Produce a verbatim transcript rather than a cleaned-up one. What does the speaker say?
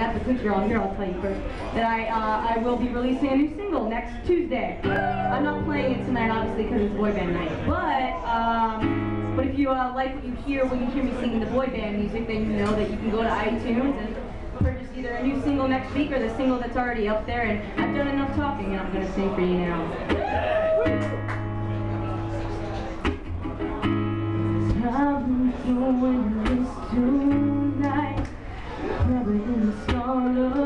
got the good girl here, I'll tell you first, that I uh, I will be releasing a new single next Tuesday. I'm not playing it tonight, obviously, because it's boy band night. But um, but if you uh, like what you hear when you hear me singing the boy band music, then you know that you can go to iTunes and purchase either a new single next week or the single that's already up there. And I've done enough talking, and I'm going to sing for you now. I'm going this tonight, probably in the start of